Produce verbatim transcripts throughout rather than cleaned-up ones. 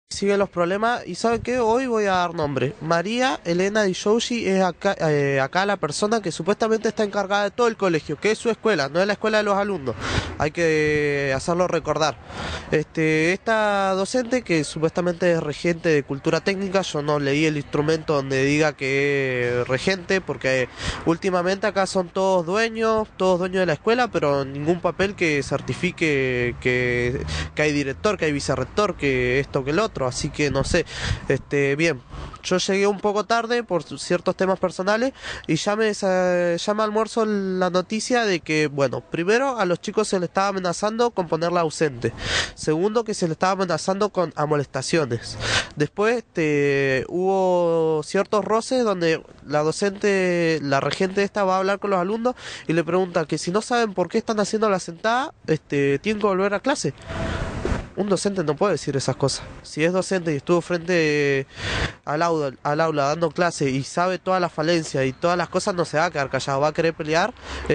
Siguen los problemas y ¿saben qué? Hoy voy a dar nombre. María Elena Di Giorgi es acá, eh, acá la persona que supuestamente está encargada de todo el colegio, que es su escuela, no es la escuela de los alumnos. Hay que hacerlo recordar. Este, esta docente que supuestamente es regente de cultura técnica, yo no leí el instrumento donde diga que es regente, porque últimamente acá son todos dueños, todos dueños de la escuela, pero ningún papel que certifique que, que hay director, que hay vicerrector, que esto, que el otro. Así que no sé, este, bien, yo llegué un poco tarde por ciertos temas personales y ya me, ya me almuerzo la noticia de que, bueno, primero a los chicos se les estaba amenazando con ponerla ausente, segundo que se les estaba amenazando con amonestaciones, después este, hubo ciertos roces donde la docente, la regente esta va a hablar con los alumnos y le pregunta que si no saben por qué están haciendo la sentada, este, tienen que volver a clase. Un docente no puede decir esas cosas. Si es docente y estuvo frente al aula, al aula dando clase y sabe todas las falencias y todas las cosas, no se va a quedar callado, va a querer pelear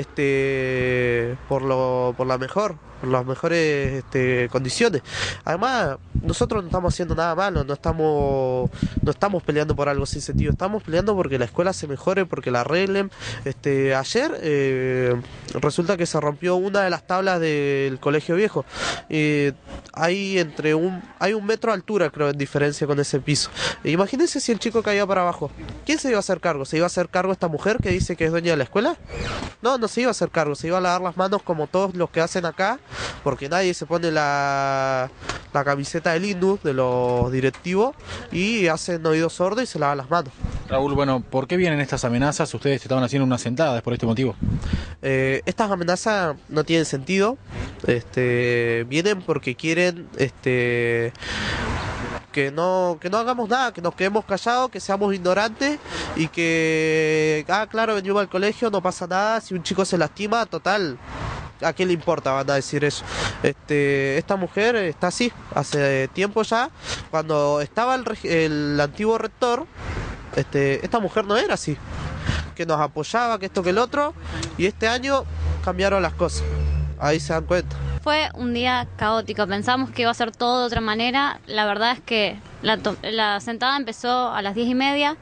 este por lo por la mejor, por las mejores este, condiciones. Además, nosotros no estamos haciendo nada malo, no estamos no estamos peleando por algo sin sentido, estamos peleando porque la escuela se mejore, porque la arreglen. Este, ayer eh, resulta que se rompió una de las tablas del colegio viejo. Eh, hay entre un hay un metro de altura, creo, en diferencia con ese piso. E imagínense si el chico caía para abajo. ¿Quién se iba a hacer cargo? ¿Se iba a hacer cargo esta mujer que dice que es dueña de la escuela? No, no se iba a hacer cargo, se iba a lavar las manos como todos los que hacen acá, porque nadie se pone la, la camiseta del I N D U, de los directivos, y hacen oídos sordos y se lavan las manos. Raúl, bueno, ¿por qué vienen estas amenazas? Ustedes estaban haciendo una sentada, ¿es por este motivo? Eh, estas amenazas no tienen sentido, este, vienen porque quieren este, que no que no hagamos nada, que nos quedemos callados, que seamos ignorantes y que, ah, claro, venimos al colegio, no pasa nada, si un chico se lastima, total, ¿a qué le importa? Van a decir eso. Este, esta mujer está así, hace tiempo ya, cuando estaba el, el antiguo rector, este, esta mujer no era así, que nos apoyaba, que esto, que el otro, y este año cambiaron las cosas, ahí se dan cuenta. Fue un día caótico, pensamos que iba a ser todo de otra manera, la verdad es que la, la sentada empezó a las diez y media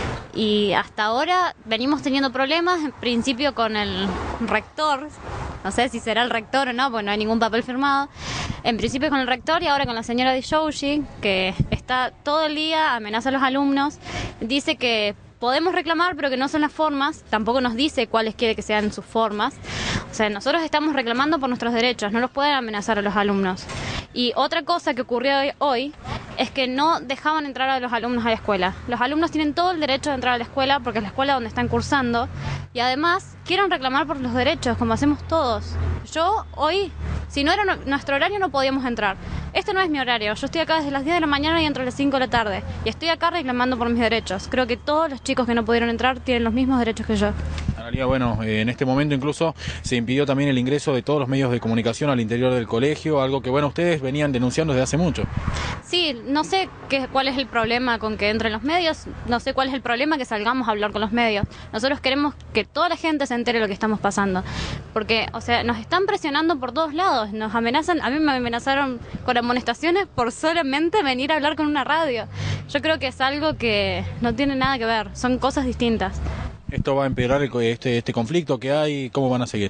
y hasta ahora venimos teniendo problemas, en principio con el rector, no sé si será el rector o no, porque no hay ningún papel firmado, en principio con el rector y ahora con la señora Di Giorgi, que está todo el día, amenaza a los alumnos, dice que podemos reclamar, pero que no son las formas, tampoco nos dice cuáles quiere que sean sus formas. O sea, nosotros estamos reclamando por nuestros derechos, no los pueden amenazar a los alumnos. Y otra cosa que ocurrió hoy, hoy es que no dejaban entrar a los alumnos a la escuela. Los alumnos tienen todo el derecho de entrar a la escuela porque es la escuela donde están cursando y además quieren reclamar por los derechos, como hacemos todos. Yo hoy, si no era no, nuestro horario, no podíamos entrar. Este no es mi horario, yo estoy acá desde las diez de la mañana y entro a las cinco de la tarde y estoy acá reclamando por mis derechos. Creo que todos los chicos que no pudieron entrar tienen los mismos derechos que yo. Analía, bueno, eh, en este momento incluso se impidió también el ingreso de todos los medios de comunicación al interior del colegio, algo que, bueno, ustedes venían denunciando desde hace mucho. Sí, no sé qué, cuál es el problema con que entren los medios, no sé cuál es el problema que salgamos a hablar con los medios. Nosotros queremos que toda la gente se entere de lo que estamos pasando, porque, o sea, nos están presionando por todos lados, nos amenazan, a mí me amenazaron con amonestaciones por solamente venir a hablar con una radio. Yo creo que es algo que no tiene nada que ver, son cosas distintas. ¿Esto va a empeorar el, este, este conflicto que hay? ¿Cómo van a seguir?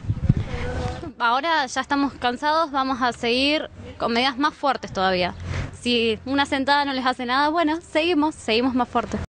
Ahora ya estamos cansados, vamos a seguir con medidas más fuertes todavía. Si una sentada no les hace nada, bueno, seguimos, seguimos más fuertes.